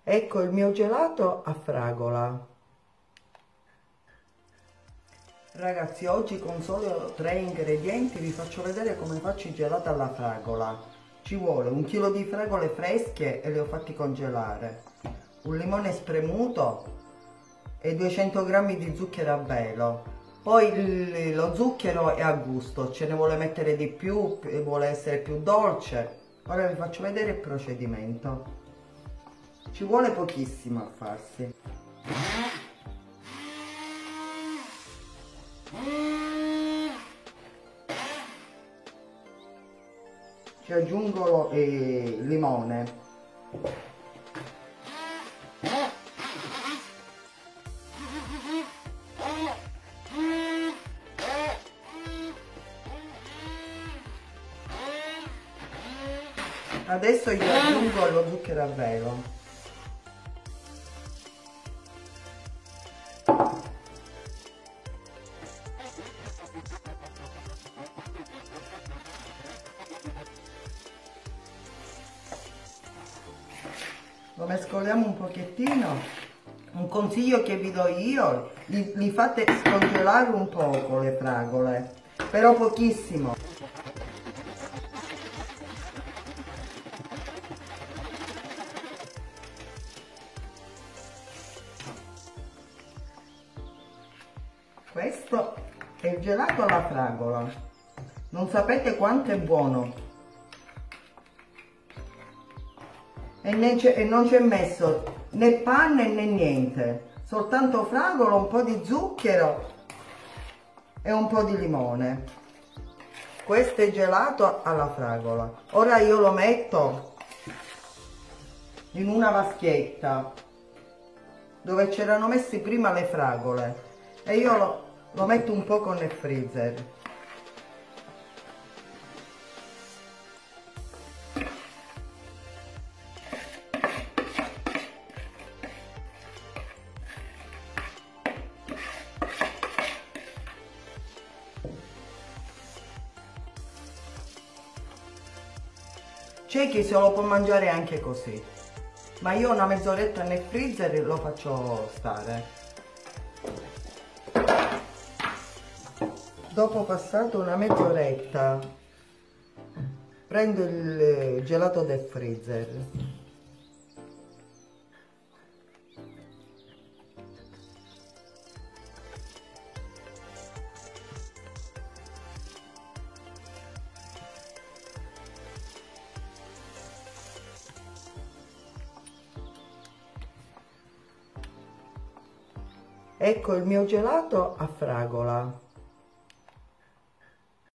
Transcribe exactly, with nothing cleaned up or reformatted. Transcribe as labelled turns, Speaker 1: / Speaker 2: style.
Speaker 1: Ecco il mio gelato a fragola. Ragazzi, oggi con solo tre ingredienti vi faccio vedere come faccio il gelato alla fragola. Ci vuole un chilo di fragole fresche e le ho fatti congelare, un limone spremuto e duecento grammi di zucchero a velo. Poi il, lo zucchero è a gusto, ce ne vuole mettere di più, vuole essere più dolce. Ora vi faccio vedere il procedimento. Ci vuole pochissimo a farsi. Ci aggiungo il limone. Adesso gli aggiungo lo zucchero a velo. Lo mescoliamo un pochettino. Un consiglio che vi do io, li, li fate scongelare un poco le fragole, però pochissimo. Questo è il gelato alla fragola. Non sapete quanto è buono. E, e non c'è messo né panne né niente, soltanto fragola, un po' di zucchero e un po' di limone. Questo è gelato alla fragola. Ora io lo metto in una vaschetta dove c'erano messi prima le fragole e io lo, lo metto un poco nel freezer. C'è chi se lo può mangiare anche così, ma io una mezz'oretta nel freezer lo faccio stare. Dopo passato una mezz'oretta prendo il gelato del freezer. Ecco il mio gelato a fragola.